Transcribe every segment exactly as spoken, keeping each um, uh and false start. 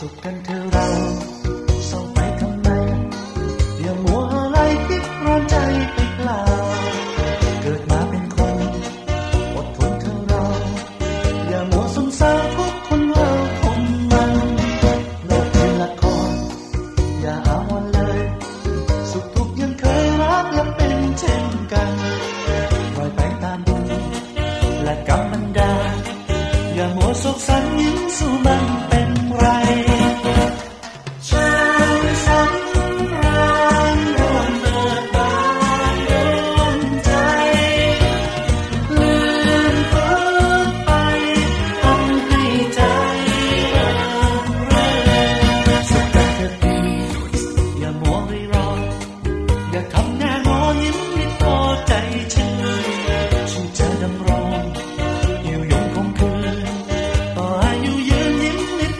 ขกันเธอเราเศร้าไปทำไมอย่ามัวอะไรคิดร้อนใจไปเปล่าเกิดมาเป็นคนอดทนเธอเราอย่ามัวสงสารทุกคนเราคนมันโลกเป็นละครอย่าเอาวันเลยสุขทุกข์ยังเคยรักและเป็นเช่นกันปล่อยไปตามบุญและกรรมบันดาลอย่ามัวโศกสันยิ้มสู้มันเป็นไรช่างสำราญร่วมเบิกบานดวงใจลืมเพ้อไปทำให้ใจเริงเร่อสุขกันเถิดดีอย่ามัวรีรออย่าทำแน่นอนยิ้มให้พอใจชื่นชื่อจะดำรงอยู่ยงคงคืนต่ออายุยืนยิ้มให้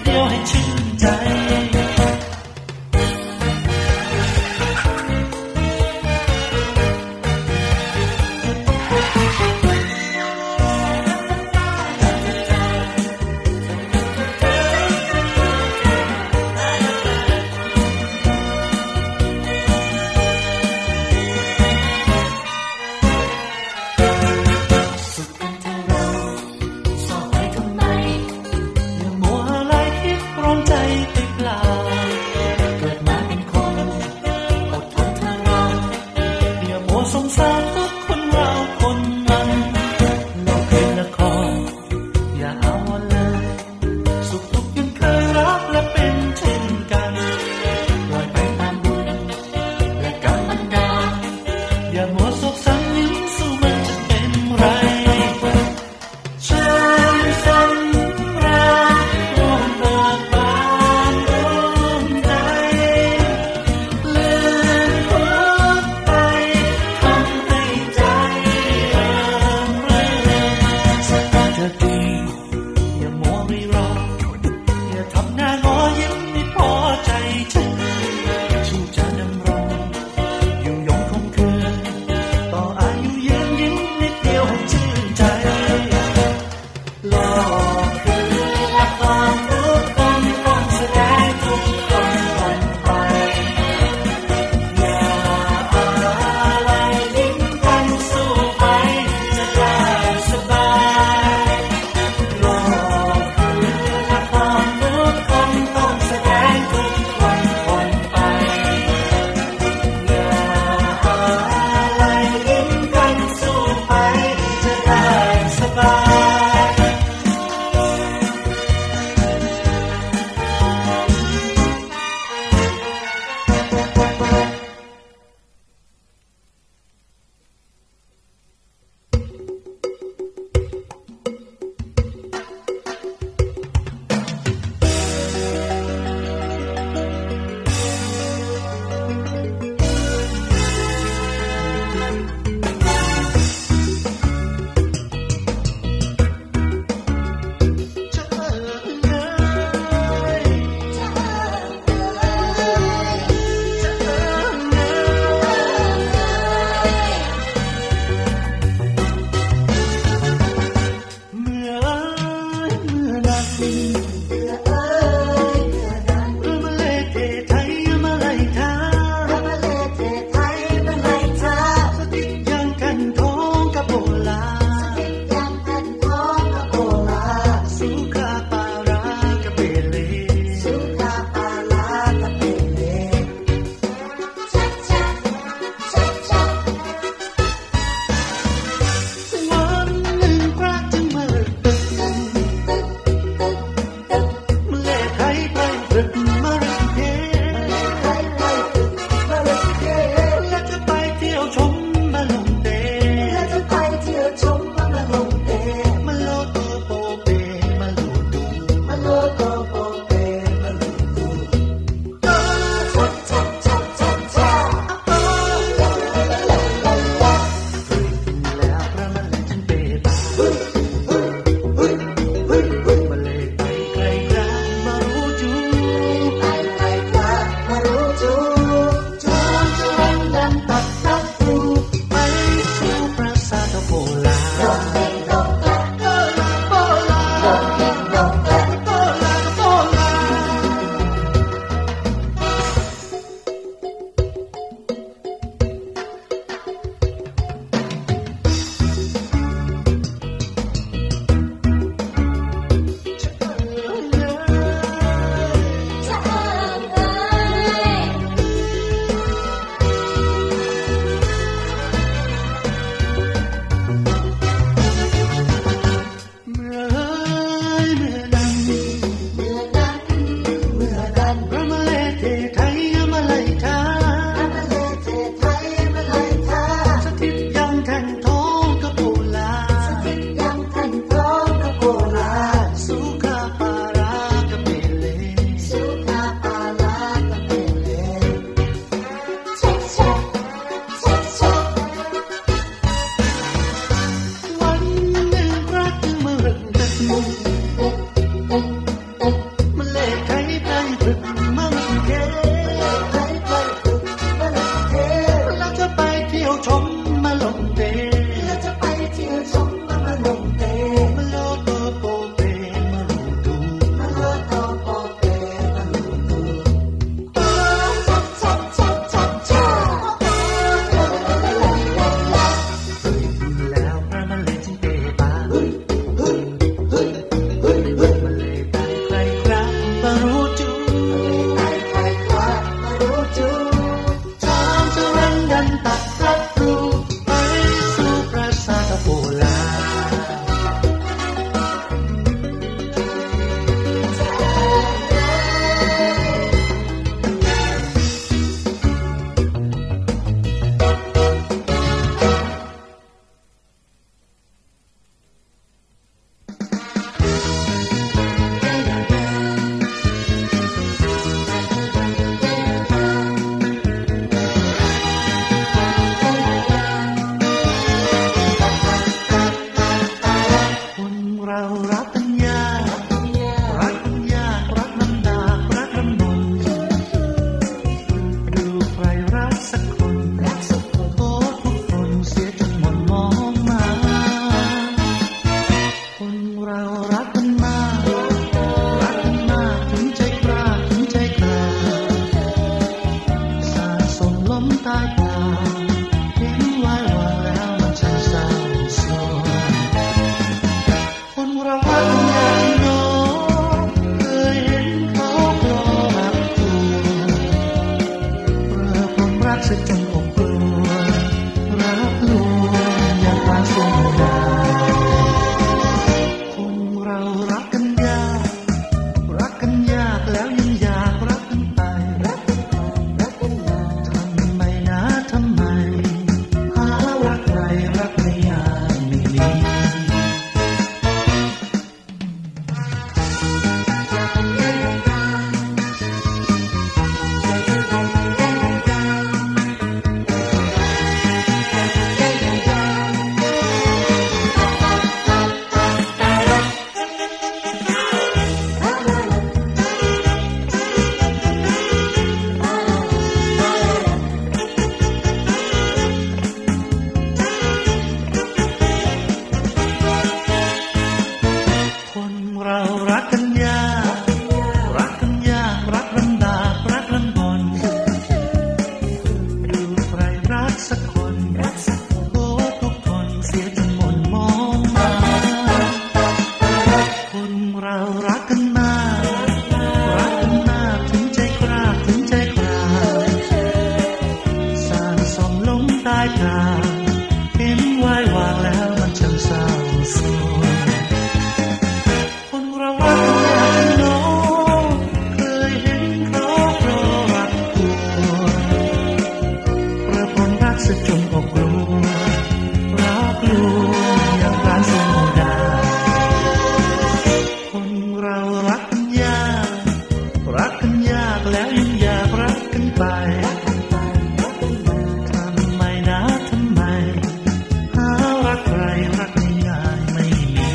รักกันมากรักกันมากถึงใจกล้าถึงใจกล้าสร้างสมลงใต้พรางเห็นไว้วางแล้วมันช่างเศร้าโศกคนเรารักกันน้องเคยเห็นเขาเพราะรักตัวประพลรักสุดจนอกกลัวรักลวงอย่างร้านสมุดาคนเรารักกันยากรักกันยากแล้วยังอยากรักกันไปทำไมนะทำไมหารักใครรักง่ายๆไม่มี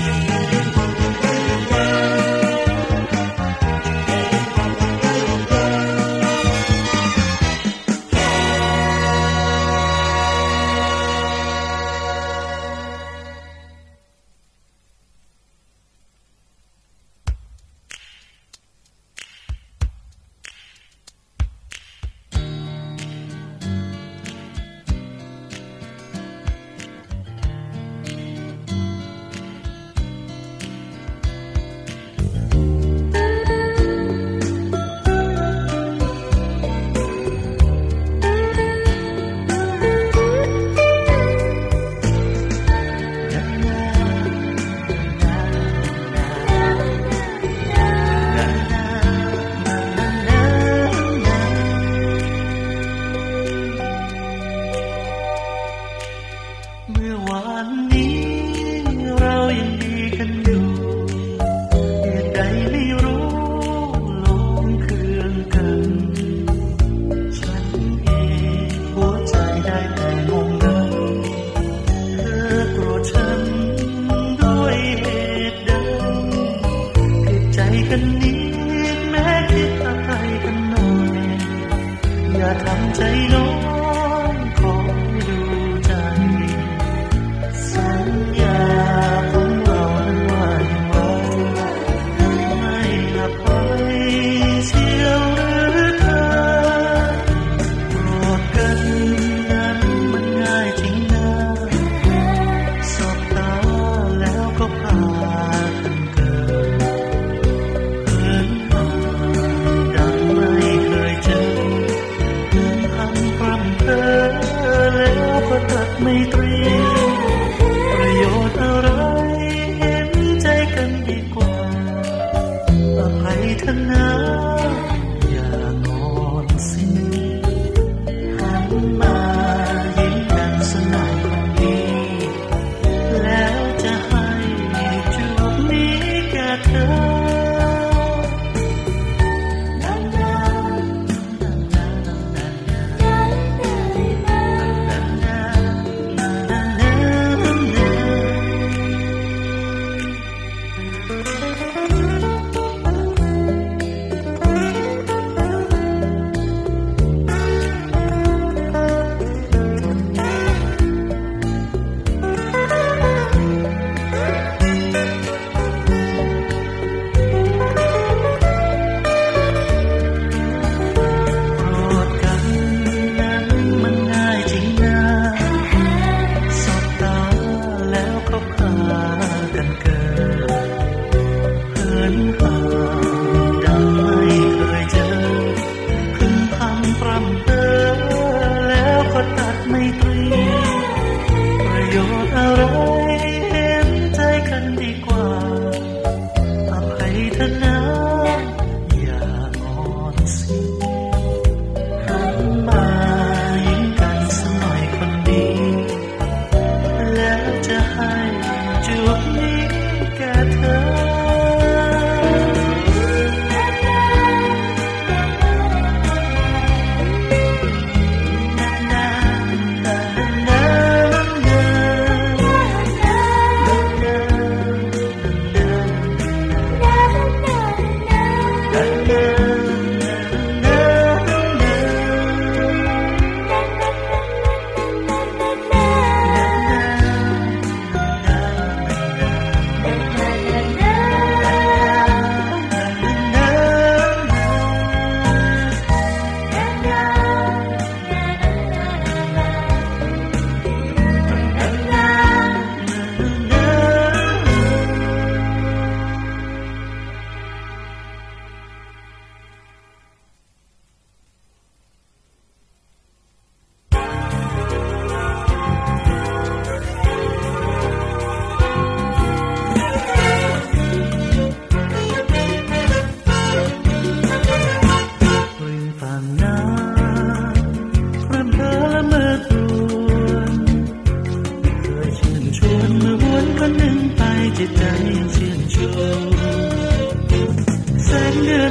เมื่อวานนี้เรายังดีกันอยู่เหตุใดไม่รู้หลงเคืองกันฉันเองหัวใจได้แต่งงงันเธอโกรธฉันด้วยเหตุใดผิดใจกันนิดแม้คิดอะไรกันหน่อยอย่าทำใจน้อยขอดูใจสัญญาของเรานั้นว่าอย่างไรไม่หลับไปเชียวหรือเธอโกรธกันนั้นมันง่ายจริงนะสบตาแล้วก็พากันเกิดเหินห่างดังไม่เคยเจอพันพร่ำเพ้อแล้วก็ตัดไม่ตรีประโยชน์อะไรเห็นใจกันดีกว่าอภัยเถอะนะอย่างอนสิหันมายิ้มกันสักหน่อยคนดีแล้วจะให้จูบนี้แก่เธอ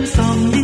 นส่อง